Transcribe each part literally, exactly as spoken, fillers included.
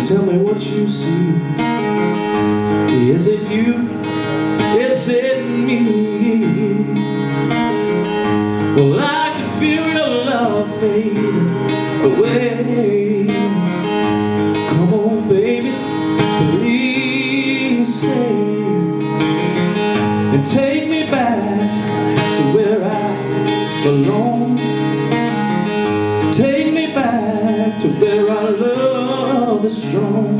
Tell me what you see. Is it you? Is it me? Well, I can feel your love fade away. Come on, baby, please stay and take me back to where I belong. Take me back to where our love is strong.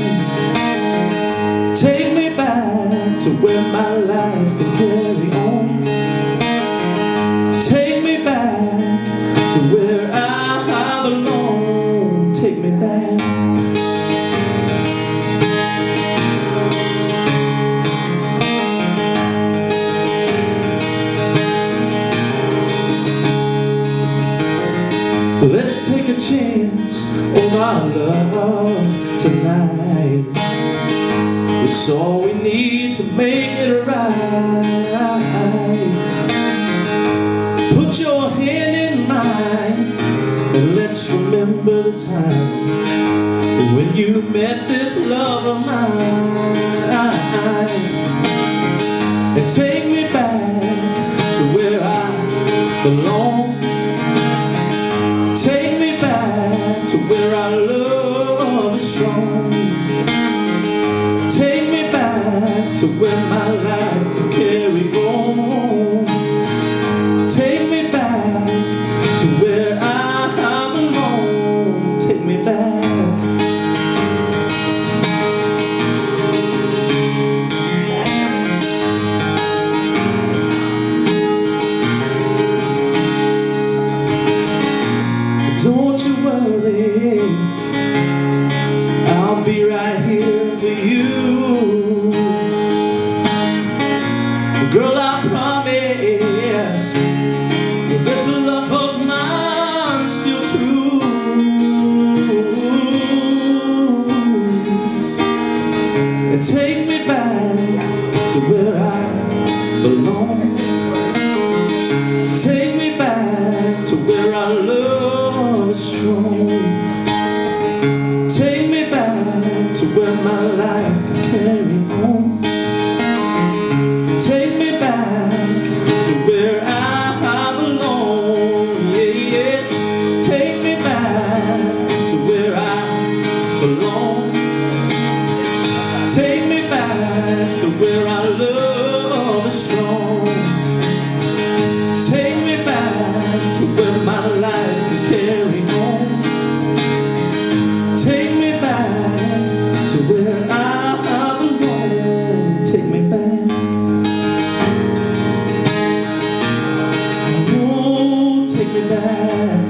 Take me back to where my life can carry on. Take me back to where I belong. Take me back. Let's take a chance on our love tonight. It's all we need to make it right. Put your hand in mine and let's remember the time when you met this love of mine. And take me back to where I belong. Take me back to where our love is strong. Take me back to where my life can carry on. Take me back to where I belong. Take me back. Don't you worry, I'll be right here for you. Girl, I promise this love of mine's still true. And take me back to where I belong. Take me back to where our love is strong. Take me back to where my life can carry on. Take me back to where I belong. Yeah, yeah. Take me back to where I belong. Take me back to where our love is strong. Take me back to where my life can carry on. Take me back to where I belong. Take me back. Oh, take me back.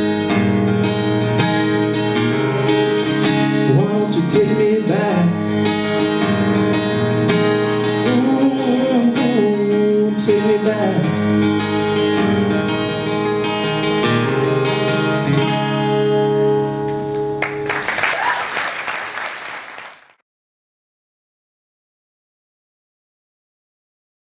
Why don't you take me back? Oh, oh, take me back.